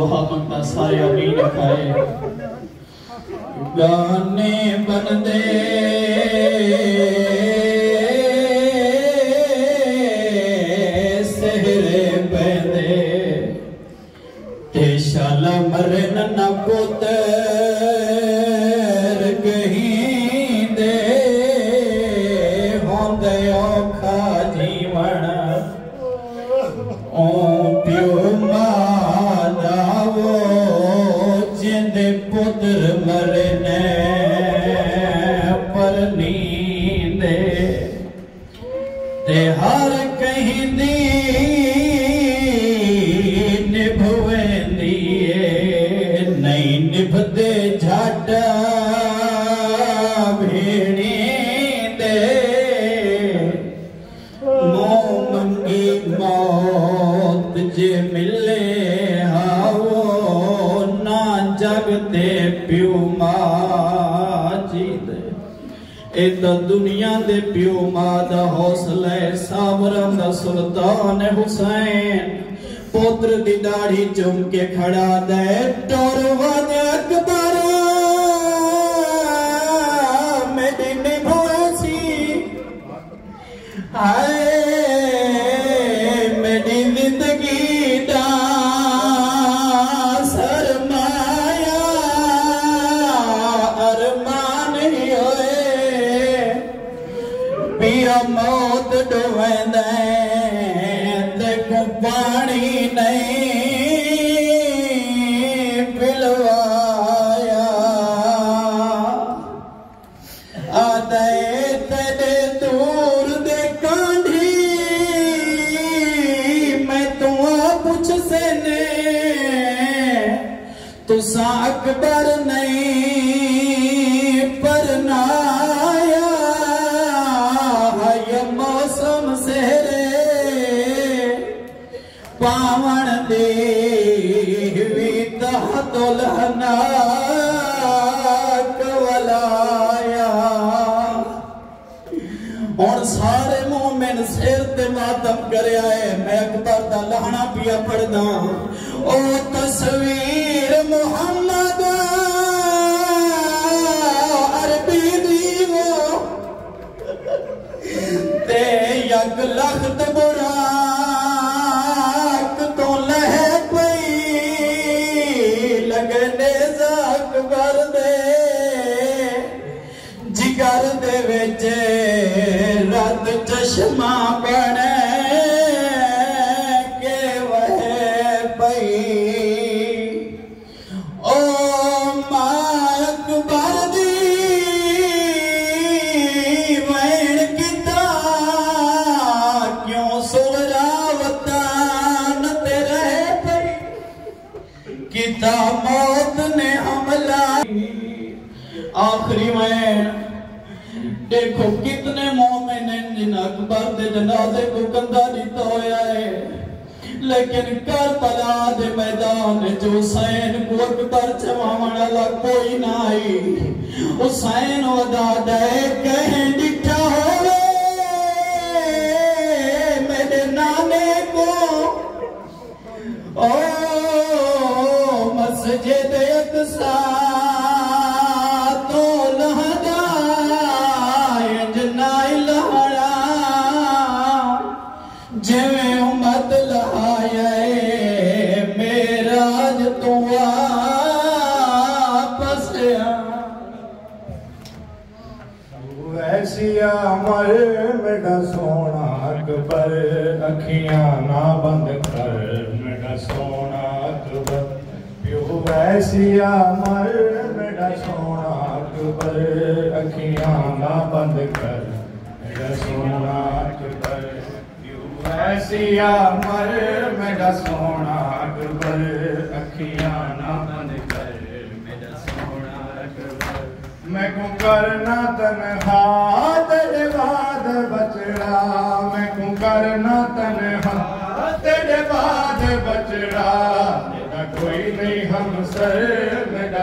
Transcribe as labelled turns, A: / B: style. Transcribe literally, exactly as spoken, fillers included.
A: दुआ मंगता सारे आमीन खाए। गाने बनदे सहरे पैदे ते शाला मरन न पुतर कहीं दे होंदे औखा जीवन ओ प्यो मादा वो जिंदे पुत्र मरने पर नींदे ते हर कहीं दी निभवेंदी नहीं निभदे झट भेड़ी दे मोह मंगी मौत जे मिले हाओ ना जगते प्यो माजी दे ए तो दुनिया दे प्यो मां दा हौसला सावरन दा सुल्तान हुसैन पुत्र दी दाढ़ी चुम के खड़ा दे टोर वद अकबर मेरी निभोसी हाय मेरी जिंदगी दा सरमाया अरमान होए पिया मौत डुवेंदे देखो पानी नहीं पिलवाया आदे तेरे दूर दे कांढी मैं तुआ पुछ से ने तुसा अकबर नहीं परनाया है मौसम सेरे पावन देवी तह दुल्हना कवलाया और सारे मोमिन सिर ते मातम करया है मैं अकबर दा लहना पिया पढ़दा ओ तस्वीर मुहम्मद अरबी दी वो ते यक लखत बुरा अकबर दे जिगर दे विच रत चश्मा बने के वह पई ओ मां अकबर दी वैण किता क्यों सुहरावतान ते रह पई किता मौत ने हमला आखिरी में देखो कितने मोमिन जिन अकबर दे जनाजे को कंधा दिता होया है लेकिन करबला दे मैदान जो हुसैन को अकबर चवावण वाला कोई ना आई हुसैन वदा दे कहीं डिठा होवे मेरे नाने को ओ मस्जिद अक़सा तो लहदा जनाई लहरा जिवें उम्मत लहाया मेराज तू वापस
B: ऐसी अमर मेरा सोना अकबर अखियां ना बंद कर मेरा सोना अकबर ऐसी अमर मेरा सोना अकबर अखियां ना बंद कर मेरा सोना अकबर ऐसी अमर मेरा सोना अकबर अखियां ना बंद कर मेरा सोना अकबर मैं को करना तन्हा तेरे बाद बचड़ा मैं को करना तन्हा तेरे बाद बचड़ा कोई नहीं हम सर